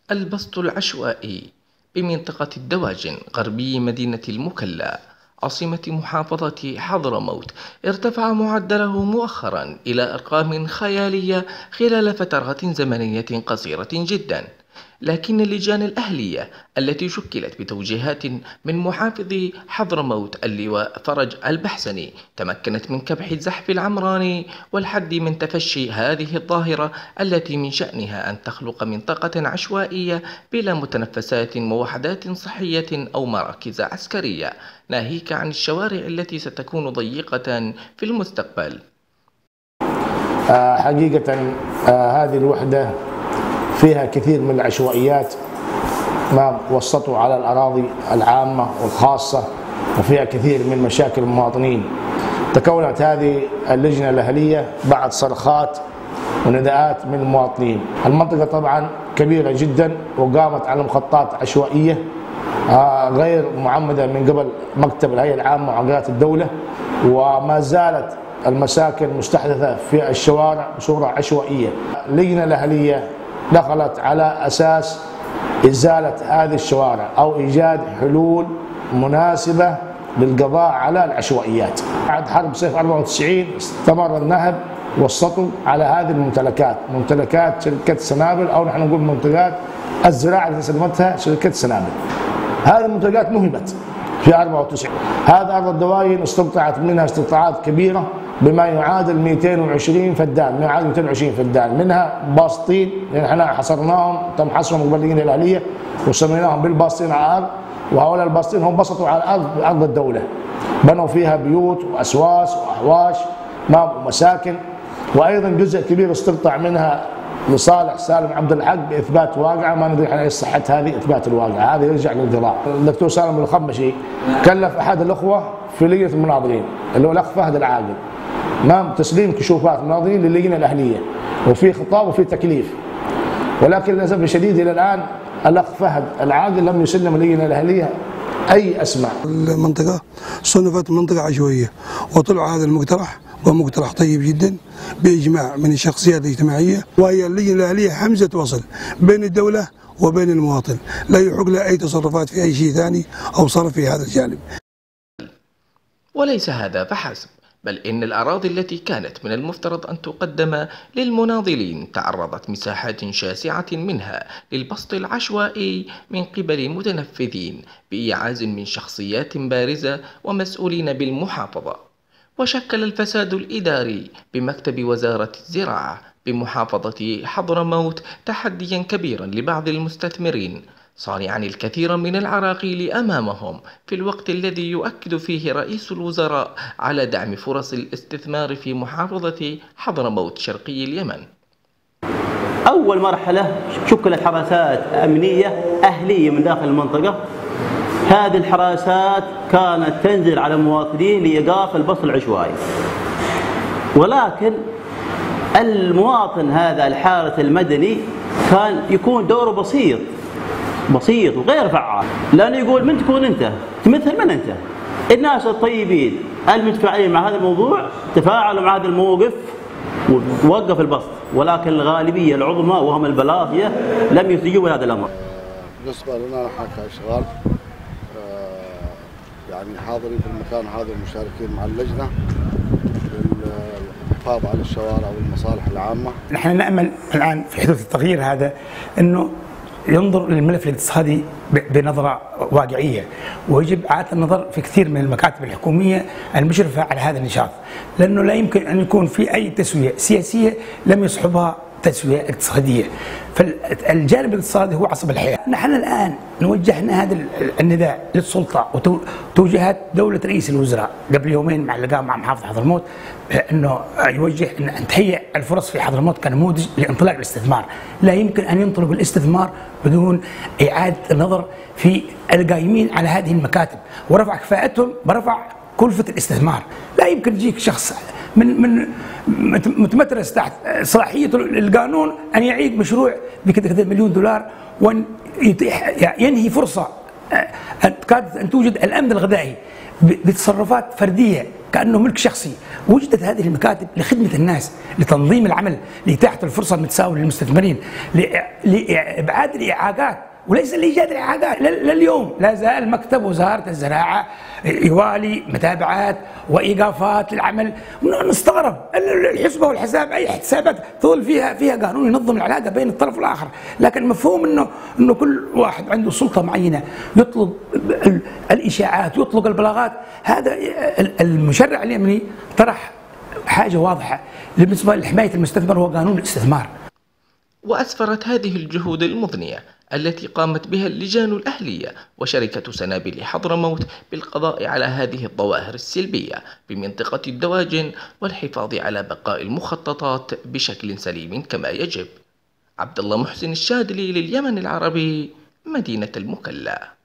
البسط العشوائي بمنطقة الدواجن غربي مدينة المكلا عاصمة محافظة حضرموت ارتفع معدله مؤخرا إلى أرقام خيالية خلال فترات زمنية قصيرة جدا، لكن اللجان الأهلية التي شكلت بتوجيهات من محافظ حضرموت اللواء فرج البحسني تمكنت من كبح الزحف العمراني والحد من تفشي هذه الظاهرة التي من شأنها أن تخلق منطقة عشوائية بلا متنفسات ووحدات صحية أو مراكز عسكرية، ناهيك عن الشوارع التي ستكون ضيقة في المستقبل. حقيقة هذه الوحدة فيها كثير من العشوائيات ما وسطوا على الأراضي العامة والخاصة، وفيها كثير من مشاكل المواطنين. تكونت هذه اللجنة الأهلية بعد صرخات ونداءات من المواطنين. المنطقة طبعا كبيرة جدا وقامت على مخططات عشوائية غير معمدة من قبل مكتب الهيئة العامة وعقارات الدولة، وما زالت المساكن مستحدثة في الشوارع بصورة عشوائية. اللجنة الأهلية دخلت على أساس إزالة هذه الشوارع أو إيجاد حلول مناسبة للقضاء على العشوائيات. بعد حرب صيف 94 استمر النهب والسطو على هذه الممتلكات، ممتلكات شركة سنابل أو نحن نقول منتجات الزراعة التي سلمتها شركة سنابل. هذه المنتجات نهبت في 94. هذا أرض الدواجن استقطعت منها استقطاعات كبيرة بما يعادل 220 فدان، منها باسطين، لأن احنا حصرناهم، تم حصرهم قبل اللجنة الأهلية وسميناهم بالباسطين على الأرض، وهؤلاء الباسطين هم بسطوا على الأرض أرض الدولة، بنوا فيها بيوت وأسواس وأحواش ومساكن، وأيضا جزء كبير استقطع منها لصالح سالم عبد الحق باثبات واقعه، ما ندري عن ايش صحه هذه اثبات الواقعه، هذا يرجع للقضاء. الدكتور سالم الخمشي كلف احد الاخوه في لجنه المناظرين اللي هو الاخ فهد العاقل تسليم كشوفات المناظرين للجنه الاهليه، وفي خطاب وفي تكليف، ولكن للاسف الشديد الى الان الاخ فهد العاقل لم يسلم اللجنه الاهليه اي اسماء. المنطقه صنفت منطقه عشوائيه، وطلع هذا المقترح ومقترح طيب جدا بإجماع من الشخصيات الاجتماعية، وهي اللجنة الأهلية حمزة وصل بين الدولة وبين المواطن، لا يحق له أي تصرفات في أي شيء ثاني أو صرف في هذا الجانب. وليس هذا فحسب، بل إن الأراضي التي كانت من المفترض أن تقدم للمناضلين تعرضت مساحات شاسعة منها للبسط العشوائي من قبل متنفذين بإيعاز من شخصيات بارزة ومسؤولين بالمحافظة. وشكل الفساد الإداري بمكتب وزارة الزراعة بمحافظة حضرموت تحديا كبيرا لبعض المستثمرين، صانعا الكثير من العراقيل أمامهم في الوقت الذي يؤكد فيه رئيس الوزراء على دعم فرص الاستثمار في محافظة حضرموت شرقي اليمن. أول مرحلة شكلت حراسات أمنية أهلية من داخل المنطقة. هذه الحراسات كانت تنزل على المواطنين لإيقاف البسط العشوائي، ولكن المواطن هذا الحارس المدني كان يكون دوره بسيط وغير فعال، لأنه يقول من تكون أنت؟ تمثل من أنت؟ الناس الطيبين المتفاعلين مع هذا الموضوع تفاعلوا مع هذا الموقف ووقف البسط، ولكن الغالبية العظمى وهم البلاطية لم يستجيبوا لهذا الأمر. بالنسبة لنا نحن كأشغال يعني حاضرين في المكان هذا ومشاركين مع اللجنة للحفاظ على الشوارع والمصالح العامة. نحن نأمل الآن في حدوث التغيير هذا أنه ينظر للملف الاقتصادي بنظرة واقعية، ويجب إعادة النظر في كثير من المكاتب الحكومية المشرفة على هذا النشاط، لأنه لا يمكن أن يكون في أي تسوية سياسية لم يصحبها تسوية اقتصادية، فالجانب الاقتصادي هو عصب الحياة. نحن الآن نوجهنا هذا النداء للسلطة وتوجيهات دولة رئيس الوزراء قبل يومين مع اللقاء مع محافظ حضرموت، أنه يوجه أن تهيئ الفرص في حضرموت كنموذج لانطلاق الاستثمار. لا يمكن أن ينطلق الاستثمار بدون إعادة النظر في القائمين على هذه المكاتب ورفع كفاءتهم برفع كلفة الاستثمار. لا يمكن يجيك شخص من متمترس تحت صلاحية القانون أن يعيد مشروع بكذا $1 مليون وأن ينهي فرصة كادت أن توجد الأمن الغذائي بتصرفات فردية كأنه ملك شخصي. وجدت هذه المكاتب لخدمة الناس، لتنظيم العمل، لإتاحة الفرصة المتساوية للمستثمرين، لإبعاد الإعاقات وليس لإيجاد الإعاقات. لليوم لا زال مكتب وزارة الزراعة يوالي متابعات وإيقافات للعمل. نستغرب الحسبة والحساب، أي حسابات تظل فيها قانون ينظم العلاقة بين الطرف والآخر، لكن مفهوم إنه كل واحد عنده سلطة معينة يطلق الإشاعات، يطلق البلاغات. هذا المشرع اليمني طرح حاجة واضحة بالنسبة لحماية المستثمر، هو قانون الاستثمار. وأسفرت هذه الجهود المضنية التي قامت بها اللجان الأهلية وشركة سنابل حضرموت بالقضاء على هذه الظواهر السلبية بمنطقة الدواجن والحفاظ على بقاء المخططات بشكل سليم كما يجب. عبد الله محسن الشاذلي لليمن العربي، مدينة المكلا.